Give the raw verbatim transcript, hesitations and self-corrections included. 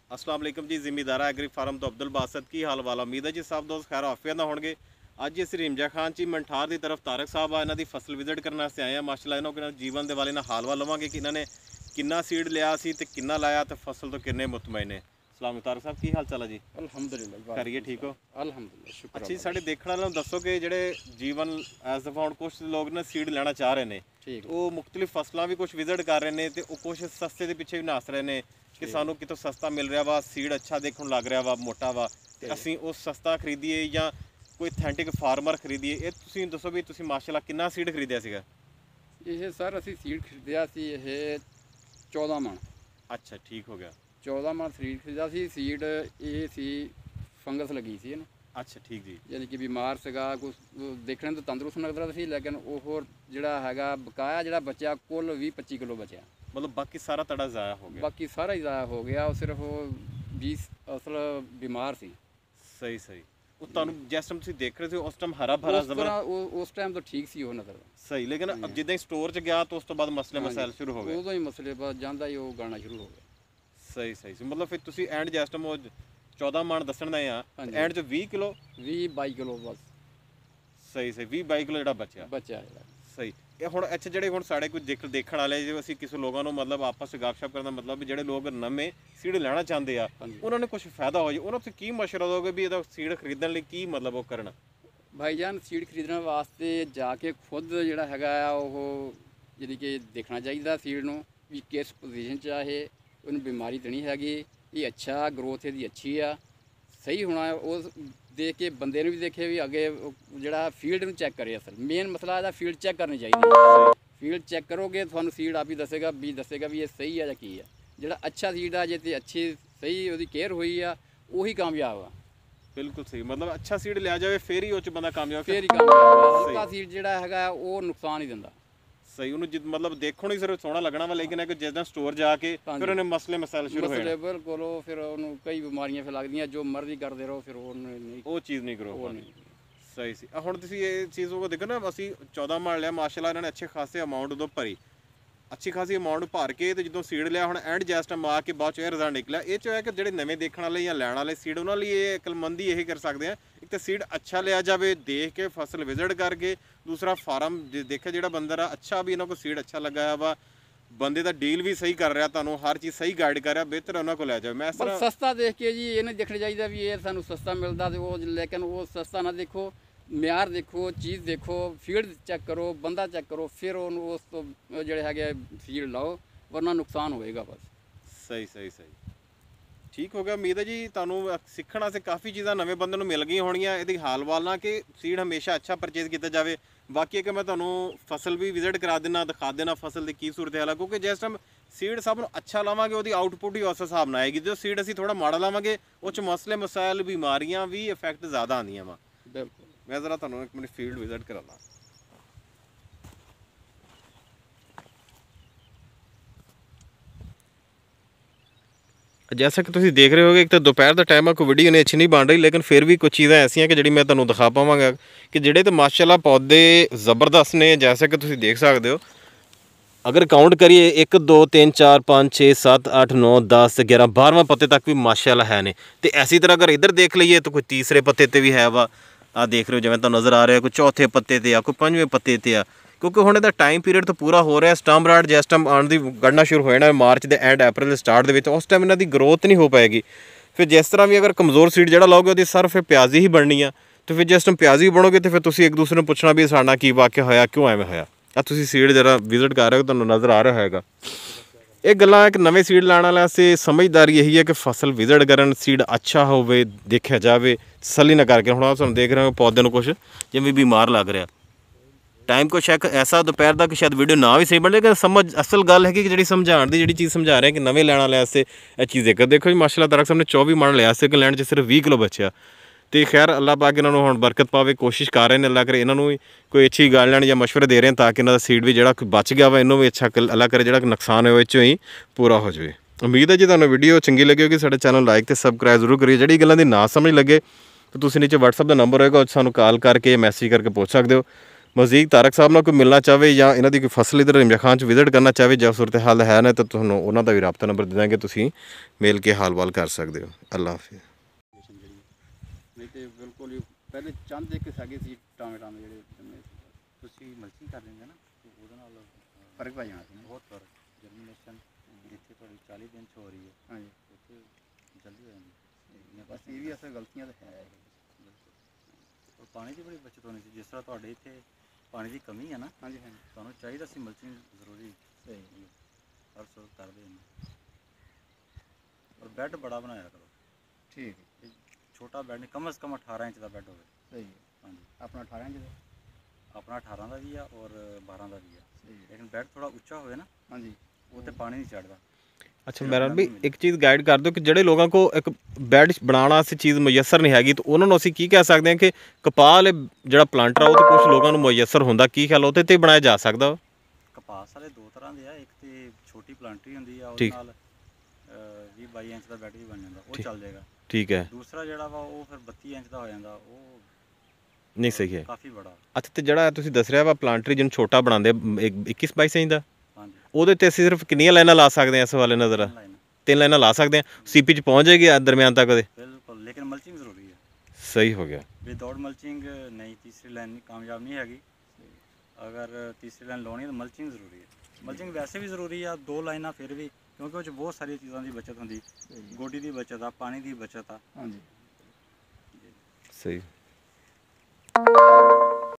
अस्सलाम वालेकुम जी। ਜ਼ਿਮੀਦਾਰਾ agri farm ਤੋਂ ਅਬਦੁਲ ਬਾਸਤ ਕੀ ਹਾਲ ਵਾਲਾ। ਉਮੀਦ ਹੈ ਜੀ ਸਭ ਦੋਸਤ ਖੈਰ ਆਫੀਅਤ ਨਾਲ ਹੋਣਗੇ। ਅੱਜ ਅਸੀਂ ਰਿਮਜਾ ਖਾਨ ਜੀ ਮੰਠਾਰ ਦੀ ਤਰਫ ਤਾਰਕ ਸਾਹਿਬ ਆ ਇਹਨਾਂ ਦੀ ਫਸਲ ਵਿਜ਼ਿਟ ਕਰਨ ਵਾਸਤੇ ਆਏ ਆ। ਮਾਸ਼ਾਅੱਲਾ ਇਹਨਾਂ ਕੋਲ ਜੀਵਨ ਦੇ ਵਾਲੇ ਨਾਲ ਹਾਲ ਵਾ ਲਵਾਂਗੇ ਕਿ ਇਹਨਾਂ ਨੇ ਕਿੰਨਾ ਸੀਡ ਲਿਆ ਸੀ ਤੇ ਕਿੰਨਾ ਲਾਇਆ ਤੇ ਫਸਲ ਤੋਂ ਕਿੰਨੇ ਮੁਤਮਈਨ ਨੇ। ਸਲਾਮ ਤਾਰਕ ਸਾਹਿਬ ਕੀ ਹਾਲ ਚਾਲ ਹੈ ਜੀ? ਅਲਹਮਦੁਲਿਲਾ ਕਰੀਏ ਠੀਕ ਹੋ? ਅਲਹਮਦੁਲਿਲਾ ਸ਼ੁਕਰ। ਅੱਛਾ ਜੀ, ਸਾਡੇ ਦੇਖਣ ਵਾਲਿਆਂ ਨੂੰ ਦੱਸੋ ਕਿ ਜਿਹੜੇ ਜੀਵਨ ਐਸ ਦਫਾ ਹੁਣ ਕੁਝ ਲੋਕ ਨੇ ਸੀਡ ਲੈਣਾ ਚਾਹ ਰਹੇ ਨੇ, ਉਹ ਮੁਖਤਲਿਫ ਫਸਲਾਂ ਵੀ ਕੁਝ ਵਿਜ਼ਿਟ ਕਰ ਰਹੇ ਨੇ ਤੇ ਉਹ ਕੁਝ ਸਸਤੇ ਦੇ ਪਿੱਛੇ ਵੀ ਨੱਸ ਰਹੇ ਨੇ ਕਿ ਸਾਨੂੰ ਕਿਤੋਂ ਸਸਤਾ ਮਿਲ ਰਿਹਾ ਵਾ, ਸੀਡ ਅੱਛਾ ਦੇਖਣ ਲੱਗ ਰਿਹਾ ਵਾ, ਮੋਟਾ ਵਾ ਤੇ ਅਸੀਂ ਉਹ ਸਸਤਾ ਖਰੀਦੀਏ ਜਾਂ ਕੋਈ ਅਥੈਂਟਿਕ ਫਾਰਮਰ ਖਰੀਦੀਏ। ਇਹ ਤੁਸੀਂ ਦੱਸੋ ਵੀ ਤੁਸੀਂ ਮਾਸ਼ਾਅੱਲਾ ਕਿੰਨਾ ਸੀਡ ਖਰੀਦਿਆ ਸੀਗਾ? ਇਹ ਸਰ ਅਸੀਂ ਸੀਡ ਖਰੀਦਿਆ ਸੀ ਇਹ ਚੌਦਾਂ ਮਣ। ਅੱਛਾ ਠੀਕ ਹੋ ਗਿਆ। ਚੌਦਾਂ ਮਣ ਸੀਡ ਖਰੀਦਿਆ ਸੀ। ਸੀਡ ਇਹ ਸੀ ਫੰਗਸ ਲੱਗੀ ਸੀ ਇਹਨੂੰ। ਅੱਛਾ ਠੀਕ ਜੀ। ਯਾਨੀ ਕਿ ਬਿਮਾਰ ਸੀਗਾ, ਕੁਛ ਦੇਖਣ ਤੋਂ ਤੰਦਰੁਸਤ ਲੱਗਦਾ ਸੀ ਲੇਕਿਨ ਉਹ ਜਿਹੜਾ ਹੈਗਾ ਬਕਾਇਆ ਜਿਹੜਾ ਬਚਿਆ ਕੁੱਲ ਵੀਹ ਪੱਚੀ ਕਿਲੋ ਬਚਿਆ। ਮਤਲਬ ਬਾਕੀ ਸਾਰਾ ਤੜਾ ਜ਼ਾਇਆ ਹੋ ਗਿਆ? ਬਾਕੀ ਸਾਰਾ ਹੀ ਜ਼ਾਇਆ ਹੋ ਗਿਆ। ਉਹ ਸਿਰਫ ਉਹ ਵੀਹ ਅਸਲ ਬਿਮਾਰ ਸੀ। ਸਹੀ ਸਹੀ। ਉਹ ਤੁਹਾਨੂੰ ਜਿਸ ਟਾਈਮ ਤੁਸੀਂ ਦੇਖ ਰਹੇ ਸੀ ਉਸ ਟਾਈਮ ਹਰਾ ਭਰਾ ਜ਼ਬਰ ਉਸ ਟਾਈਮ ਤਾਂ ਠੀਕ ਸੀ ਉਹ ਨਜ਼ਰ ਸਹੀ, ਲੇਕਿਨ ਜਿੱਦਾਂ ਹੀ ਸਟੋਰ 'ਚ ਗਿਆ ਤਾਂ ਉਸ ਤੋਂ ਬਾਅਦ ਮਸਲੇ ਮਸਾਇਲ ਸ਼ੁਰੂ ਹੋ ਗਏ। ਉਦੋਂ ਹੀ ਮਸਲੇ ਬਾਅਦ ਜਾਂਦਾ ਹੀ ਉਹ ਗਾਣਾ ਸ਼ੁਰੂ ਹੋ ਗਿਆ। ਸਹੀ ਸਹੀ ਸੀ। ਮਤਲਬ ਫਿਰ ਤੁਸੀਂ ਐਂਡ ਜਿਸ ਟਾਈਮ ਉਹ ਚੌਦਾਂ ਮਣ ਦੱਸਣ ਦੇ ਆ ਐਂਡ 'ਚ ਵੀਹ ਕਿਲੋ ਵੀਹ ਬਾਈ ਕਿਲੋ ਬਸ। ਸਹੀ ਸਹੀ ਵੀਹ ਬਾਈ ਕਿਲੋ ਜਿਹੜਾ ਬਚਿਆ ਬਚਿਆ ਸਹੀ। ਇਹ ਹੁਣ ਅੱਛਾ ਜਿਹੜੇ ਹੁਣ ਸਾਡੇ ਕੋਈ ਦੇਖ ਦੇਖਣ ਵਾਲੇ ਜੇ ਅਸੀਂ ਕਿਸੇ ਲੋਕਾਂ ਨੂੰ ਮਤਲਬ ਆਪਸ 'ਚ ਗੱਪਸ਼ਪ ਕਰਨ ਦਾ ਮਤਲਬ ਵੀ ਜਿਹੜੇ ਲੋਕ ਨਵੇਂ ਸੀਡ ਲੈਣਾ ਚਾਹੁੰਦੇ ਆ ਉਹਨਾਂ ਨੂੰ ਕੁਝ ਫਾਇਦਾ ਹੋ ਜਾਏ, ਉਹਨਾਂ ਤੋਂ ਕੀ ਮਸ਼ਵਰਾ ਦੋਗੇ ਵੀ ਇਹਦਾ ਸੀਡ ਖਰੀਦਣ ਲਈ ਕੀ ਮਤਲਬ ਉਹ ਕਰਨ? ਭਾਈਜਾਨ ਸੀਡ ਖਰੀਦਣ ਵਾਸਤੇ ਜਾ ਕੇ ਖੁਦ ਜਿਹੜਾ ਹੈਗਾ ਆ ਉਹ ਜਿਹੜੀ ਕਿ ਦੇਖਣਾ ਚਾਹੀਦਾ ਸੀਡ ਨੂੰ ਵੀ ਕਿਸ ਪੋਜੀਸ਼ਨ 'ਚ ਆ, ਇਹ ਉਹਨੂੰ ਬਿਮਾਰੀ ਤਾਂ ਨਹੀਂ ਹੈਗੀ, ਇਹ ਅੱਛਾ ਗਰੋਥ ਇਹਦੀ ਅੱਛੀ ਆ, ਸਹੀ ਹੋਣਾ। ਉਹ ਦੇਖ ਕੇ ਬੰਦੇ ਨੂੰ ਵੀ ਦੇਖੇ ਵੀ ਅੱਗੇ ਜਿਹੜਾ ਫੀਲਡ ਨੂੰ ਚੈੱਕ ਕਰੇ। ਅਸਲ ਮੇਨ ਮਸਲਾ ਇਹਦਾ ਫੀਲਡ ਚੈੱਕ ਕਰਨੀ ਚਾਹੀਦੀ। ਫੀਲਡ ਚੈੱਕ ਕਰੋਗੇ ਤੁਹਾਨੂੰ ਸੀਡ ਆਪ ਹੀ ਦੱਸੇਗਾ ਵੀ ਦੱਸੇਗਾ ਵੀ ਇਹ ਸਹੀ ਆ ਜਾਂ ਕੀ ਆ। ਜਿਹੜਾ ਅੱਛਾ ਸੀਡ ਆ ਜੇ ਤੇ ਅੱਛੀ ਸਹੀ ਉਹਦੀ ਕੇਅਰ ਹੋਈ ਆ ਉਹੀ ਕਾਮਯਾਬ ਆ। ਬਿਲਕੁਲ ਸਹੀ। ਮਤਲਬ ਅੱਛਾ ਸੀਡ ਲਿਆ ਜਾਵੇ ਫਿਰ ਹੀ ਉਹ 'ਚ ਬੰਦਾ ਕਾਮਯਾਬ ਫਿਰ ਹੀ ਕਾਮਯਾਬ। ਹਲਕਾ ਸੀਡ ਜਿਹੜਾ ਹੈਗਾ ਉਹ ਨੁਕਸਾਨ ਹੀ ਦਿੰਦਾ। ਸਹੀ। ਉਹਨੂੰ ਜਿ ਮਤਲਬ ਦੇਖੋ ਨਹੀਂ ਸਿਰਫ ਸੋਹਣਾ ਲੱਗਣਾ ਵਾ ਲੇਕਿਨ ਕਿ ਜਿੱਦਾਂ ਸਟੋਰ ਜਾ ਕੇ ਫਿਰ ਉਹਨੇ ਮਸਲੇ ਮਸਾਇਲ ਸ਼ੁਰੂ ਹੋਏ ਮਸਲੇ ਬਿਲਕੁਲ ਉਹ ਫਿਰ ਉਹਨੂੰ ਕਈ ਬਿਮਾਰੀਆਂ ਫਿਰ ਲੱਗਦੀਆਂ। ਜੋ ਮਰਜ਼ੀ ਕਰਦੇ ਰਹੋ ਫਿਰ ਉਹ ਨਹੀਂ ਉਹ ਚੀਜ਼ ਨਹੀਂ ਕਰੋ। ਸਹੀ ਸੀ। ਹੁਣ ਤੁਸੀਂ ਇਹ ਚੀਜ਼ ਉਹ ਦੇਖੋ ਨਾ, ਅਸੀਂ ਚੌਦਾਂ ਮਾਰ ਲਿਆ ਮਾਸ਼ਾਅੱਲਾ ਇਹਨਾਂ ਨੇ ਅੱਛੇ ਖਾਸੇ ਅਮਾਊਂਟ ਉਦੋਂ ਭਰੀ, ਅੱਛੀ ਖਾਸੀ ਅਮਾਊਂਟ ਭਰ ਕੇ ਤੇ ਜਦੋਂ ਸੀਡ ਲਿਆ ਹੁਣ ਐਂਡ ਜੈਸ ਟਾਈਮ ਆ ਕੇ ਬਾਅਦ 'ਚ ਇਹ ਰਿਜ਼ਲਟ ਨਿਕਲਿਆ। ਇਹ 'ਚ ਹੈ ਕਿ ਜਿਹੜੇ ਨਵੇਂ ਦੇਖਣ ਵਾਲੇ ਜਾਂ ਲੈਣ ਵਾਲੇ ਸੀਡ ਉਹਨਾਂ ਲਈ ਇਹ ਅਕਲਮੰਦੀ ਇਹ ਕਰ ਸਕਦੇ ਆ, ਇੱਕ ਤਾਂ ਸੀਡ ਅੱਛਾ ਲਿਆ ਜਾਵੇ ਦੇਖ ਕੇ ਫਸਲ ਵਿਜ਼ਿਟ ਕਰਕੇ, ਦੂਸਰਾ ਫਾਰਮ ਜੇ ਦੇਖਿਆ ਜਿਹੜਾ ਬੰਦਾ ਰਾ ਅੱਛਾ ਵੀ ਇਹਨਾਂ ਕੋਲ ਸੀਡ ਅੱਛਾ ਲਗਾਇਆ ਵਾ, ਬੰਦੇ ਦਾ ਡੀਲ ਵੀ ਸਹੀ ਕਰ ਰਿਹਾ, ਤੁਹਾਨੂੰ ਹਰ ਚੀਜ਼ ਸਹੀ ਗਾਈਡ ਕਰ ਰਿਹਾ, ਬਿਹਤਰ ਉਹਨਾਂ ਕੋਲ ਲੈ ਜਾਓ। ਮੈਂ ਸਸਤਾ ਦੇਖ ਕੇ ਜੀ ਇਹ ਨਹੀਂ ਦੇਖਣਾ ਚਾਹੀਦਾ ਵੀ ਇਹ ਸਾਨੂੰ ਸਸਤਾ ਮਿਲਦਾ ਤੇ ਉਹ, ਲੇਕਿਨ ਉਹ ਸਸਤਾ ਨਾ ਦੇਖੋ, ਮਿਆਰ ਦੇਖੋ, ਚੀਜ਼ ਦੇਖੋ, ਫੀਡ ਚੈੱਕ ਕਰੋ, ਬੰਦਾ ਚੈੱਕ ਕਰੋ, ਫਿਰ ਉਹਨੂੰ ਉਸ ਤੋਂ ਜਿਹੜੇ ਹੈਗੇ ਫੀਡ ਲਾਓ, ਵਰਨਾ ਨੁਕਸਾਨ ਹੋਏਗਾ ਬਸ। ਸਹੀ ਸਹੀ ਸਹੀ ਠੀਕ ਹੋ ਗਿਆ। ਉਮੀਦ ਹੈ ਜੀ ਤੁਹਾਨੂੰ ਸਿੱਖਣ ਵਾਸਤੇ ਕਾफ़ੀ ਚੀਜ਼ਾਂ ਨਵੇਂ ਬੰਦੇ ਨੂੰ ਮਿਲ ਗਈਆਂ ਹੋਣਗੀਆਂ। ਇਹਦੀ ਹਾਲ ਵਾਲ ਨਾਲ ਕਿ ਸੀਡ ਹਮੇਸ਼ਾ ਅੱਛਾ ਪਰਚੇਜ਼ ਕੀਤਾ ਜਾਵੇ। ਬਾਕੀ ਕਿ ਮੈਂ ਤੁਹਾਨੂੰ ਫਸਲ ਵੀ ਵਿਜ਼ਿਟ ਕਰਾ ਦੇਣਾ, ਦਿਖਾ ਦੇਣਾ ਫਸਲ ਦੀ ਕੀ ਸੂਰਤ ਹਾਲ ਹੈ, ਕਿਉਂਕਿ ਜਿਸ ਟਾਈਮ ਸੀਡ ਸਭ ਨੂੰ ਅੱਛਾ ਲਾਵਾਂਗੇ ਉਹਦੀ ਆਊਟਪੁੱਟ ਹੀ ਉਸ ਹਿਸਾਬ ਨਾਲ ਆਏਗੀ। ਜੋ ਸੀਡ ਅਸੀਂ ਥੋੜ੍ਹਾ ਮਾੜਾ ਲਾਵਾਂਗੇ ਉਹ 'ਚ ਮਸਲੇ ਮਸਾਇਲ ਬਿਮਾਰੀਆਂ ਵੀ ਇਫੈਕਟ ਜ਼ਿਆਦਾ ਆਉਂਦੀਆਂ ਵਾ। ਬਿਲਕੁਲ। ਮੈਂ ਜ਼ਰਾ ਤੁਹਾਨੂੰ ਇੱਕ ਮਿੰਟ ਫੀਲਡ ਵਿਜ਼ਿਟ ਕਰਾਉਣਾ। जैसा कि तुम देख रहे होगे, एक तो दोपहर का टाइम है, कोई वीडियो नहीं अच्छी नहीं बन रही, लेकिन फिर भी कुछ चीज़ें ऐसी कि जी मैं तुम्हें दिखा पावगा कि जोड़े तो माशाल्लाह पौधे ज़बरदस्त ने। जैसा कि तुम देख सकते हो, अगर काउंट करिए एक दो तीन चार पाँच छे सत्त अठ नौ दस ग्यारह बारहवां पत्ते तक भी माशाल्लाह है ने। तो इसी तरह अगर इधर देख लीए तो कोई तीसरे पत्ते पर भी है वा, आ देख रहे हो जिवें तो नज़र आ रहा है, कोई चौथे पत्ते ते आ, कोई पंजवें पत्ते ते आ, क्योंकि हुण इहदा टाइम पीरियड तो पूरा हो रहा है। स्टंप राड जिस टाइम आने की गढ़ना शुरू हो जाना मार्च के एंड अप्रैल के स्टार्ट के उस टाइम इन्हां दी ग्रोथ नहीं हो पाएगी। फिर जिस तरह भी अगर कमज़ोर सीड जिहड़ा लाओगे वो सिर्फ फिर प्याजी ही बननी है। तो फिर जिस टाइम प्याजी बनोगे तो फिर तुसीं एक दूसरे को पूछना भी साडा की वाक़या होया, क्यों एवें होया। आ तुसीं सीड जरा विजिट कर रहे हो, तुहानूं नज़र आ रहा होगा। ये गल्लां एक नवे सीड लाने वाले वास्ते समझदारी यही है कि फसल विजिट करन, सीड अच्छा होवे, देखा जाए, तसल्ली ना करके। हुण तुहानूं देख रहे हो पौधे नूं कुछ जिवें बीमार लग रहा। टाइम को शेक ऐसा दोपहर तक शायद वीडियो ना भी सही बने, लेकिन समझ असल गल है कि जी समझाने की जी चीज़ समझा रहे हैं कि नवे लैण वाले वास्ते यह चीज़ एक देखो जी माशाल्लाह तारक साहब ने चौबी मण लिया से लैंड च सिर्फ बीस किलो बचिया। तो खैर अल्लाह पाक इन्होंने हुण बरकत पावे, कोशिश कर रहे हैं अल्लाह करे इन्होंने कोई अच्छी गाइडलाइन या मशवरे दे रहे हैं ताकि इन्हों का सीड भी जो बच गया वा इन्हों भी अच्छा अल्लाह करे जो नुकसान हो ही पूरा हो जाए। उम्मीद है जी तुहानूं वीडियो चंगी लगी होगी। साडे चैनल लाइक तो सबसक्राइब जरूर करिए। जिहड़ी गल्लां दी ना समझ लगे तो तुसीं नीचे व्हाट्सएप का नंबर होएगा, सानूं कॉल करके मैसेज करके पूछ सकते हो। ਮਜ਼ੀਦ ਤਾਰਕ ਸਾਹਿਬ ਨਾਲ ਕੋਈ ਮਿਲਣਾ ਚਾਹਵੇ ਜਾਂ ਇਹਨਾਂ ਦੀ ਕੋਈ ਫਸਲ ਇੱਧਰ ਰਿਮਜਾ ਖਾਨ 'ਚ ਵਿਜ਼ਿਟ ਕਰਨਾ ਚਾਹਵੇ ਜਾਂ ਸੂਰਤ ਹਾਲ ਹੈ ਨਾ, ਤਾਂ ਤੁਹਾਨੂੰ ਉਹਨਾਂ ਦਾ ਵੀ ਰਾਬਤਾ ਨੰਬਰ ਦੇ ਦਾਂਗੇ, ਤੁਸੀਂ ਮਿਲ ਕੇ ਹਾਲ-ਵਾਲ ਕਰ ਸਕਦੇ ਹੋ। ਅੱਲਾ ਹਾਫਿਜ਼। ਨਹੀਂ ਤੇ ਬਿਲਕੁਲ ਹੀ ਪਹਿਲੇ ਚੰਦ ਇੱਕ ਹੈਗੇ ਸੀ ਟਾਮੇਟਾਂ ਦੇ ਜਿਹੜੇ ਜੰਮੇ ਸੀ। ਤੁਸੀਂ ਮਲਚਿੰਗ ਕਰ ਦਿੰਦੇ ਨਾ ਤੇ ਉਹਦੇ ਨਾਲ ਫਰਕ ਪੈ ਜਾਣਾ ਸੀ ਨਾ। ਬਹੁਤ ਫਰਕ ਜਰਮੀਨੇਸ਼ਨ ਜਿੱਥੇ ਤੁਹਾਡੀ ਚਾਲੀ ਦਿਨ 'ਚ ਹੋ ਰਹੀ ਹੈ ਹਾਂਜੀ, ਉੱਥੇ ਜਲਦੀ ਹੋ ਜਾਂਦੀ। ਬਸ ਇਹ ਵੀ ਅਸਲ ਗਲਤੀਆਂ ਤਾਂ ਹੈ। ਔਰ ਪਾਣੀ ਦੀ ਬੜੀ ਬਚਤ ਹੋਣੀ ਸੀ। ਜਿਸ ਤਰ੍ਹਾਂ ਤੁਹਾਡੇ ਇੱਥੇ ਪਾਣੀ ਦੀ ਕਮੀ ਹੈ ਨਾ, ਹਾਂਜੀ ਹਾਂਜੀ ਤੁਹਾਨੂੰ ਚਾਹੀਦਾ ਸੀ ਮਲਚਿੰਗ ਜ਼ਰੂਰੀ ਸਹੀ ਹਰ ਸੋਚ ਕਰਦੇ ਨੇ। ਔਰ ਬੈੱਡ ਬੜਾ ਬਣਾਇਆ ਕਰੋ। ਠੀਕ ਹੈ, ਇਹ ਛੋਟਾ ਬੈੱਡ ਨਹੀਂ, ਕਮ ਸੇ ਕਮ ਅਠਾਰਾਂ ਇੰਚ ਦਾ ਬੈੱਡ ਹੋਵੇ। ਸਹੀ ਹੈ। ਹਾਂਜੀ, ਆਪਣਾ ਅਠਾਰਾਂ ਇੰਚ ਦਾ ਆਪਣਾ ਅਠਾਰਾਂ ਦਾ ਵੀ ਆ ਔਰ ਬਾਰਾਂ ਦਾ ਵੀ ਆ, ਸਹੀ ਹੈ। ਲੇਕਿਨ ਬੈੱਡ ਥੋੜਾ ਉੱਚਾ ਹੋਵੇ ਨਾ, ਹਾਂਜੀ ਉਹ ਤੇ ਪਾਣੀ ਨਹੀਂ ਚੜਦਾ। ਅੱਛਾ ਮੈਡਮ ਵੀ ਇੱਕ ਚੀਜ਼ ਗਾਈਡ ਕਰ ਦਿਓ ਕਿ ਜਿਹੜੇ ਲੋਕਾਂ ਕੋਲ ਇੱਕ ਬੈੱਡ ਬਣਾਉਣ ਵਾਸਤੇ ਚੀਜ਼ ਮੁਯੱਸਰ ਨਹੀਂ ਹੈਗੀ, ਤਾਂ ਉਹਨਾਂ ਨੂੰ ਅਸੀਂ ਕੀ ਕਹਿ ਸਕਦੇ ਹਾਂ ਕਿ ਕਪਾਹ ਵਾਲੇ ਜਿਹੜਾ ਪਲਾਂਟਰ ਆ ਉਹ ਤਾਂ ਕੁਝ ਲੋਕਾਂ ਨੂੰ ਮੁਯੱਸਰ ਹੁੰਦਾ, ਕੀ ਖਿਆਲ ਉਹਦੇ 'ਤੇ ਬਣਾਇਆ ਜਾ ਸਕਦਾ? ਕਪਾਸ ਵਾਲੇ ਦੋ ਤਰ੍ਹਾਂ ਦੇ ਆ, ਇੱਕ ਤੇ ਛੋਟੀ ਪਲਾਂਟਰੀ ਹੁੰਦੀ ਆ, ਉਹਦੇ ਠੀਕ। ਨਾਲ ਵੀਹ ਬਾਈ ਇੰਚ ਦਾ ਬੈੱਡ ਵੀ ਬਣ ਜਾਂਦਾ, ਉਹ ਠੀਕ। ਚੱਲ ਜਾਏਗਾ। ਠੀਕ ਹੈ, ਦੂਸਰਾ ਜਿਹੜਾ ਵਾ ਉਹ ਫਿਰ ਬੱਤੀ ਇੰਚ ਦਾ ਹੋ ਜਾਂਦਾ, ਉਹ ਨਹੀਂ ਸਹੀ ਹੈ। ਕਾਫੀ ਬੜਾ। ਅੱਛਾ, ਤੇ ਜਿਹੜਾ ਤੁਸੀਂ ਦੱਸ ਰਿਹਾ ਵਾ ਪਲਾਂਟਰੀ ਜਿਹਨੂੰ ਛੋਟਾ ਬਣਾਉਂਦੇ ਇੱਕੀ ਬਾਈ ਇੰਚ ਦਾ, ਹਾਂਜੀ, ਉਹਦੇ 'ਤੇ ਅਸੀਂ ਸਿਰਫ ਕਿੰਨੀਆਂ ਲਾਈਨਾਂ ਲਾ ਸਕਦੇ ਹਾਂ ਇਸ ਵਾਲੇ ਨਜ਼ਰ? ਤਿੰਨ ਲਾਈਨਾਂ ਤਿੰਨ ਲਾਈਨਾਂ ਲਾ ਸਕਦੇ ਹਾਂ, ਸੀਪੀ 'ਚ ਪਹੁੰਚ ਜਾਏਗੀ ਦਰਮਿਆਨ ਤੱਕ ਉਹਦੇ? ਬਿਲਕੁਲ, ਲੇਕਿਨ ਮਲਚਿੰਗ ਜ਼ਰੂਰੀ ਹੈ। ਸਹੀ ਹੋ ਗਿਆ। ਵਿਦਆਊਟ ਮਲਚਿੰਗ ਨਹੀਂ, ਤੀਸਰੀ ਲਾਈਨ ਨਹੀਂ ਕਾਮਯਾਬ ਨਹੀਂ ਹੈਗੀ। ਅਗਰ ਤੀਸਰੀ ਲਾਈਨ ਲਾਉਣੀ ਤਾਂ ਮਲਚਿੰਗ ਜ਼ਰੂਰੀ ਹੈ। ਮਲਚਿੰਗ ਵੈਸੇ ਵੀ ਜ਼ਰੂਰੀ ਆ, ਦੋ ਲਾਈਨਾਂ ਫਿਰ ਵੀ, ਕਿਉਂਕਿ ਉਹ 'ਚ ਬਹੁਤ ਸਾਰੀਆਂ ਚੀਜ਼ਾਂ ਦੀ ਬਚਤ ਹੁੰਦੀ, ਗੋਡੀ ਦੀ ਬਚਤ ਆ, ਪਾਣੀ ਦੀ ਬਚਤ ਆ। ਹਾਂਜੀ ਸਹੀ।